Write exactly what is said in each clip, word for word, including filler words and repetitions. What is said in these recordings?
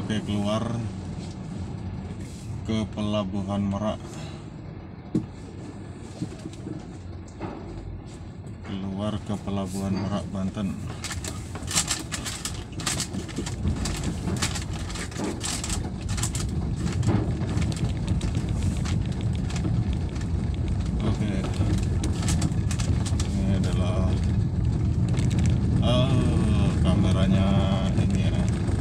Oke, keluar ke Pelabuhan Merak. Keluar ke Pelabuhan Merak, Banten. Oke, ini adalah oh, kameranya ini ya,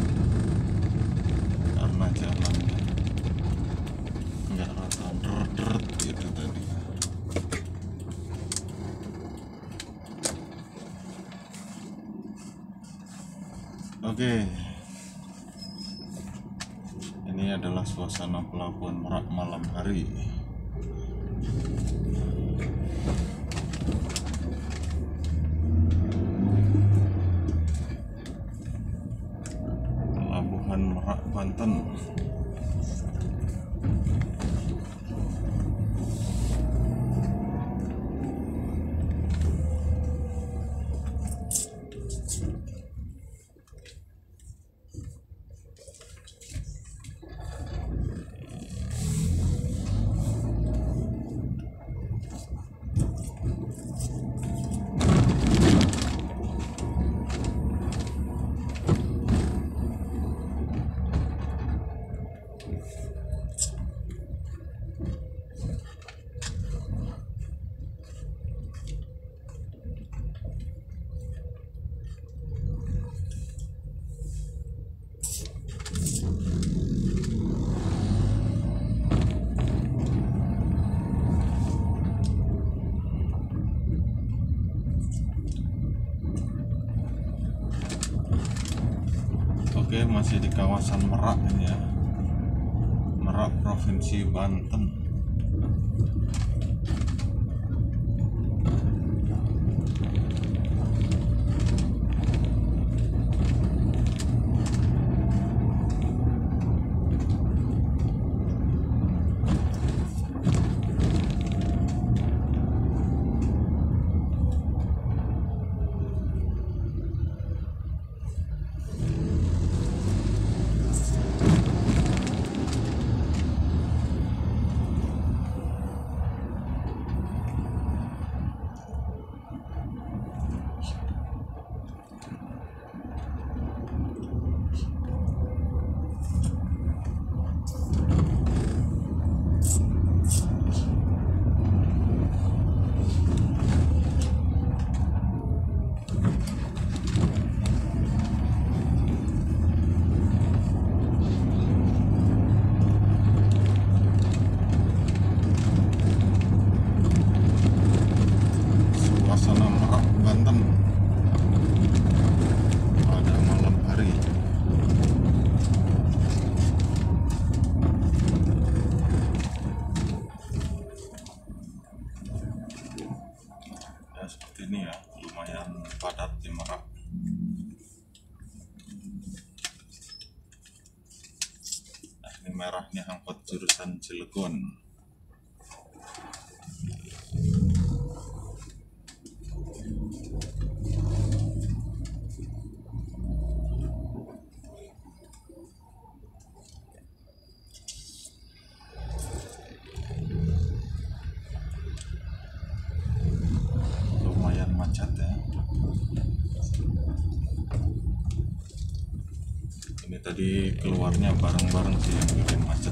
karena jalannya nggak rata, deret gitu tadi. Oke, ini adalah suasana Pelabuhan Merak malam hari. Pelabuhan Merak, Banten. Oke, masih di kawasan Merak ini ya, Merak, Provinsi Banten. Suasana Merak, Banten pada malam hari. Ya seperti ini ya, lumayan padat di Merak. Nah, ini merahnya angkot jurusan Cilegon. Macet ya. Ini tadi keluarnya bareng-bareng sih yang bikin macet.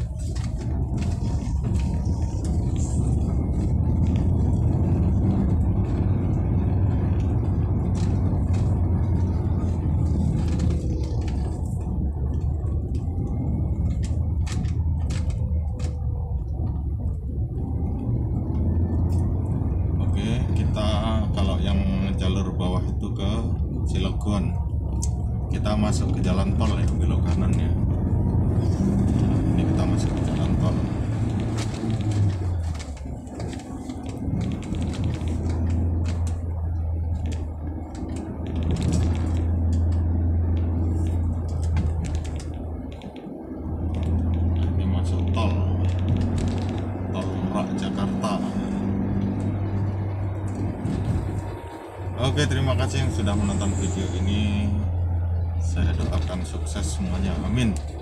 Oke, kita kalau yang jalur bawah itu ke Cilegon, kita masuk ke jalan tol ya, belok kanan ya. Ini kita masuk ke jalan tol. Ini masuk tol, tol Merak Jakarta. Oke, terima kasih yang sudah menonton video ini. Saya doakan sukses semuanya, amin.